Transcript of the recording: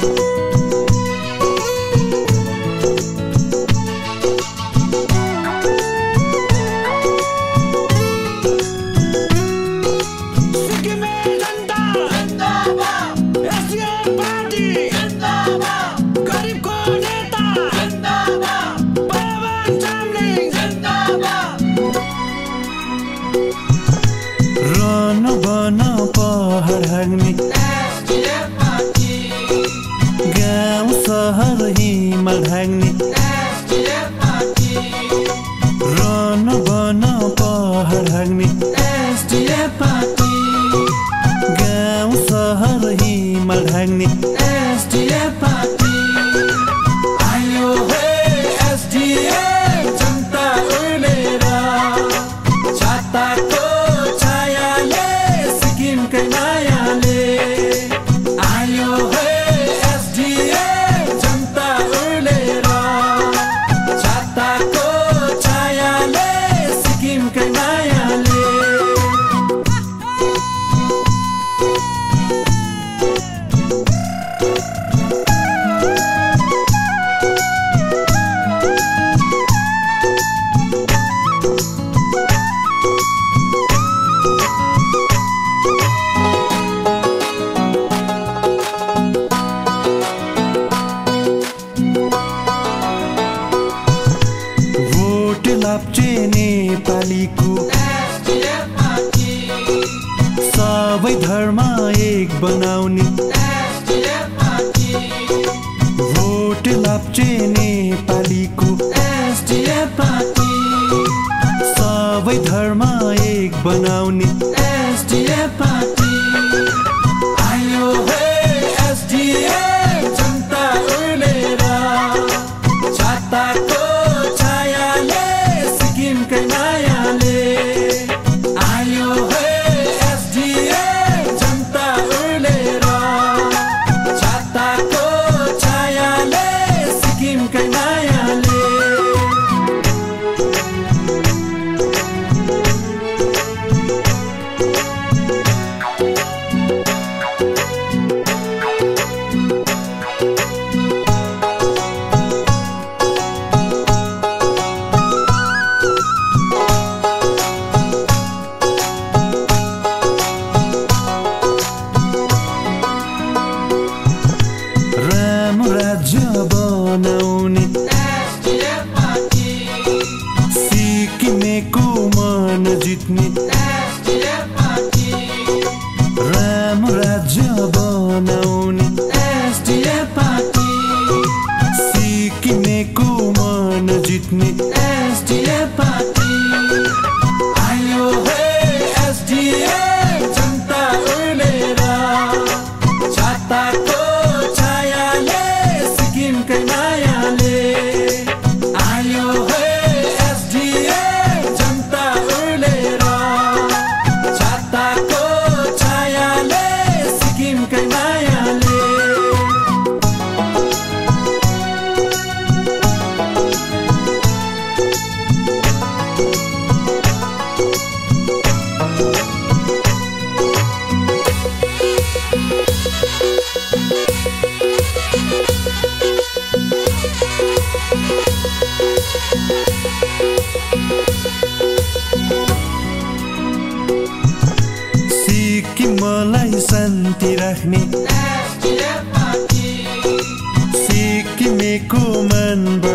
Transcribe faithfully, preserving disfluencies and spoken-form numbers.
गाउँ सहर हिमाल ढाङ्ने रन बन पहाड ढाङ्ने गाउँ सहर हिमाल ढाङ्ने आयो हे एसडीएफ जनता उर्लेर छाताको छायाले सिक्किमकै मायाले आयो हे एसडीएफ जनता उर्लेर छाताको छायाले सिक्किमकै मायाले लाप्चे नेपालीको सबै धर्म एक बनाउने भोट लाप्चे नेपालीको सबै धर्म एक बनाउने आयो हे एसडीएफ जनता उर्लेर छाताको छायाले सिक्किमकै मायाले आयो हे एसडीएफ जनता उर्लेर छाताको छायाले सिक्किमकै मायाले बनाउने सिक्किमेको मन जित्ने राम राज्य बनाउने सिक्किमेको मन जित्ने आयो हे एसडीएफ जनता उर्लेर छाताको छायाले सिक्किमकै मायाले आयो हे एसडीएफ जनता उर्लेर छाताको छायाले सिक्किमकै मायाले सिक्किमलाई शान्ति राख्ने सिक्किमेको मन